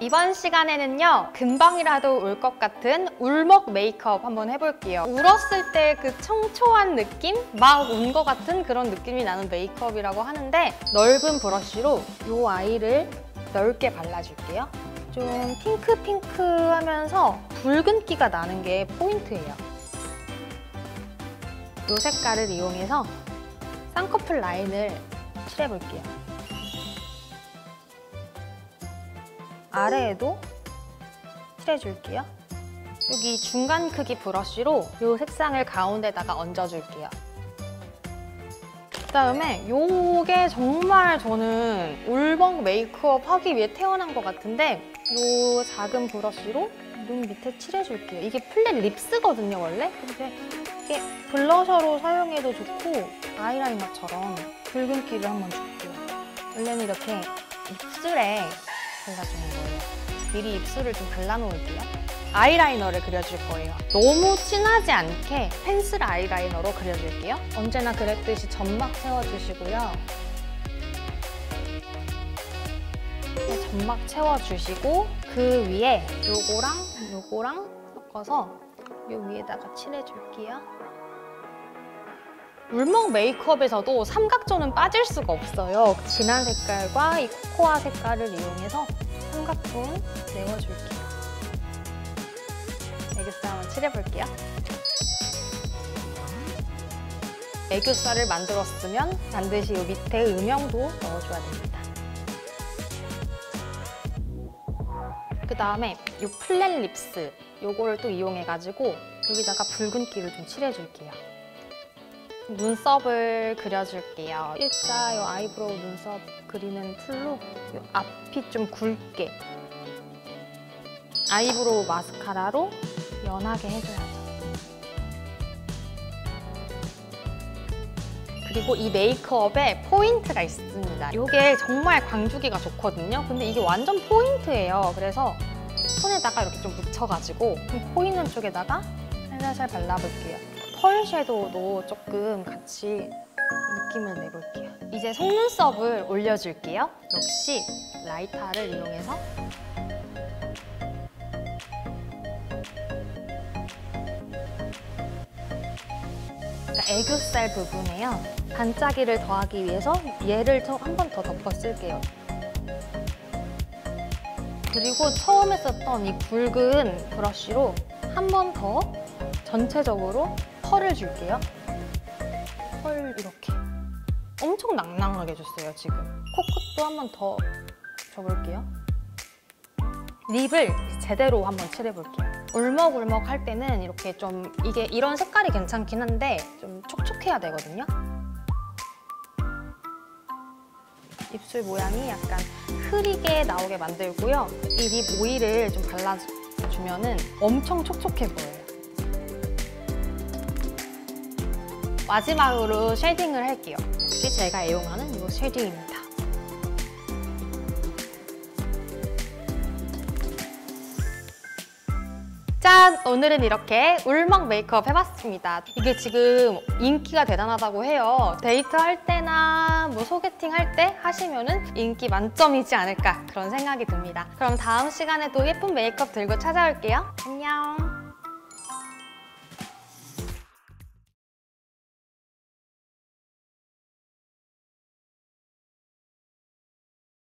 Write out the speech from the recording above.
이번 시간에는요, 금방이라도 울 것 같은 울먹 메이크업 한번 해볼게요. 울었을 때 그 청초한 느낌? 막 운 것 같은 그런 느낌이 나는 메이크업이라고 하는데, 넓은 브러쉬로 이 아이를 넓게 발라줄게요. 좀 핑크핑크하면서 붉은기가 나는 게 포인트예요. 이 색깔을 이용해서 쌍꺼풀 라인을 칠해볼게요. 아래에도 칠해줄게요. 여기 중간 크기 브러쉬로 이 색상을 가운데다가 얹어줄게요. 그다음에 요게 정말 저는 울먹 메이크업 하기 위해 태어난 것 같은데, 요 작은 브러쉬로 눈 밑에 칠해줄게요. 이게 플랫 립스거든요, 원래? 근데 이게 블러셔로 사용해도 좋고 아이라이너처럼 붉은기를 한번 줄게요. 원래는 이렇게 입술에 발라주는 거예요. 미리 입술을 좀 발라놓을게요. 아이라이너를 그려줄 거예요. 너무 진하지 않게 펜슬 아이라이너로 그려줄게요. 언제나 그랬듯이 점막 채워주시고요. 점막 채워주시고 그 위에 요거랑 섞어서 요 위에다가 칠해줄게요. 울먹 메이크업에서도 삼각존은 빠질 수가 없어요. 진한 색깔과 이 코코아 색깔을 이용해서 삼각존 내워줄게요. 애교살 한번 칠해볼게요. 애교살을 만들었으면 반드시 이 밑에 음영도 넣어줘야 됩니다. 그 다음에 이 플랫 립스, 요거를 또 이용해가지고 여기다가 붉은기를 좀 칠해줄게요. 눈썹을 그려줄게요. 일자 이 아이브로우 눈썹 그리는 툴로 이 앞이 좀 굵게, 아이브로우 마스카라로 연하게 해줘야죠. 그리고 이 메이크업에 포인트가 있습니다. 이게 정말 광주기가 좋거든요. 근데 이게 완전 포인트예요. 그래서 손에다가 이렇게 좀 묻혀가지고 보이는 쪽에다가 살살 발라볼게요. 펄 섀도우도 조금 같이 느낌을 내볼게요. 이제 속눈썹을 올려줄게요. 역시 라이터를 이용해서 애교살 부분에요. 반짝이를 더하기 위해서 얘를 한 번 더 덮어 쓸게요. 그리고 처음에 썼던 이 굵은 브러쉬로 한 번 더 전체적으로 펄을 줄게요. 펄 이렇게. 엄청 낭낭하게 줬어요, 지금. 코끝도 한 번 더 줘볼게요. 립을 제대로 한번 칠해볼게요. 울먹울먹 할 때는 이렇게 좀 이게 이런 색깔이 괜찮긴 한데 좀 촉촉해야 되거든요. 입술 모양이 약간 흐리게 나오게 만들고요. 이 립 오일을 좀 발라주면은 엄청 촉촉해 보여요. 마지막으로 쉐딩을 할게요. 역시 제가 애용하는 이 쉐딩입니다. 짠! 오늘은 이렇게 울먹 메이크업 해봤습니다. 이게 지금 인기가 대단하다고 해요. 데이트할 때나 뭐 소개팅 할 때 하시면은 인기 만점이지 않을까 그런 생각이 듭니다. 그럼 다음 시간에도 예쁜 메이크업 들고 찾아올게요. 안녕!